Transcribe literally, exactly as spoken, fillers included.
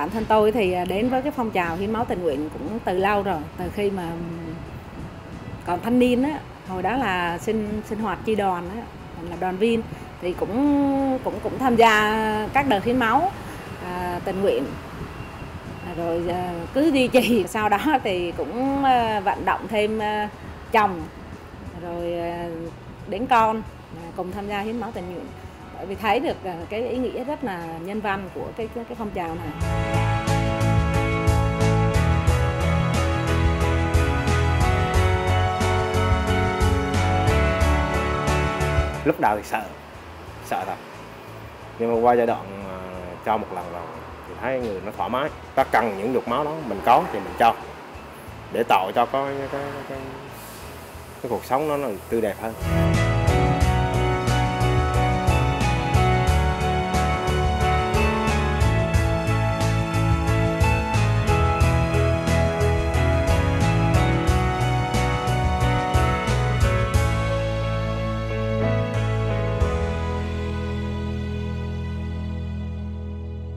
bản thân tôi thì đến với cái phong trào hiến máu tình nguyện cũng từ lâu rồi, từ khi mà còn thanh niên á, hồi đó là sinh sinh hoạt chi đoàn á, là đoàn viên thì cũng cũng cũng tham gia các đợt hiến máu à, tình nguyện, rồi à, cứ duy trì. Sau đó thì cũng à, vận động thêm à, chồng rồi à, đến con à, cùng tham gia hiến máu tình nguyện, bởi vì thấy được à, cái ý nghĩa rất là nhân văn của cái cái, cái phong trào này. Lúc đầu thì sợ, sợ thật. Nhưng mà qua giai đoạn uh, cho một lần rồi thì thấy người nó thoải mái. Ta cần những giọt máu đó, mình có thì mình cho. Để tạo cho có cái, cái, cái, cái cuộc sống nó, nó tươi đẹp hơn.